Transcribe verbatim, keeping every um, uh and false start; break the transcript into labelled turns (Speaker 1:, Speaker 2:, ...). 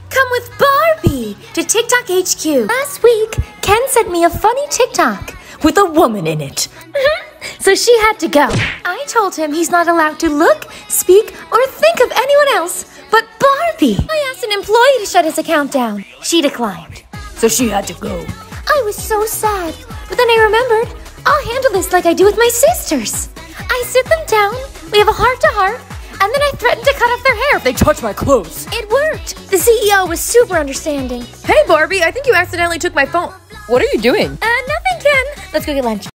Speaker 1: Come with Barbie to TikTok H Q. Last week, Ken sent me a funny TikTok with a woman in it. So she had to go. I told him he's not allowed to look, speak, or think of anyone else but Barbie. I asked an employee to shut his account down. She declined. So she had to go. I was so sad, but then I remembered I'll handle this like I do with my sisters. I sit them down, we have a heart-to-heart, and then I threaten to cut off their hair if they touch my clothes. It worked. The C E O was super understanding.
Speaker 2: Hey, Barbie, I think you accidentally took my phone. What are you doing?
Speaker 1: Uh, nothing, Ken. Let's go get lunch.